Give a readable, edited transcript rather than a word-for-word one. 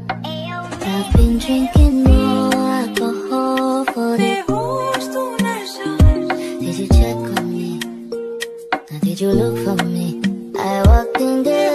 I've been drinking more alcohol for the. Did you check on me? Or did you look for me? I walked in there.